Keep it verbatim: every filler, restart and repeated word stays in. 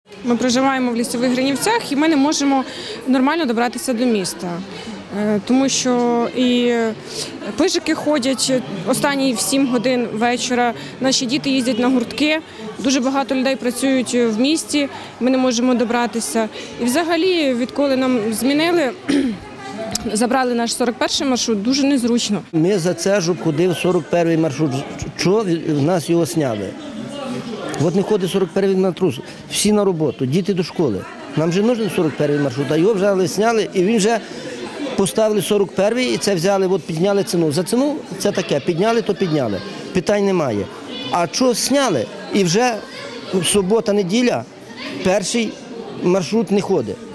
Ми проживаємо в Лісових Гринівцях і ми не можемо нормально добратися до міста. Тому що і пижики ходять останні в сім годин вечора, наші діти їздять на гуртки, дуже багато людей працюють в місті, ми не можемо добратися. І взагалі, відколи нам змінили, забрали наш сорок перший маршрут, дуже незручно. Ми за це ж ходив сорок перший маршрут, що в нас його сняли. От не ходить сорок перший маршрут, всі на роботу, діти до школи. Нам вже нужен сорок перший маршрут, а його вже сняли і він вже поставили сорок перший і це взяли, от підняли ціну. За ціну це таке, підняли, то підняли, питань немає. А що зняли і вже субота-неділя перший маршрут не ходить.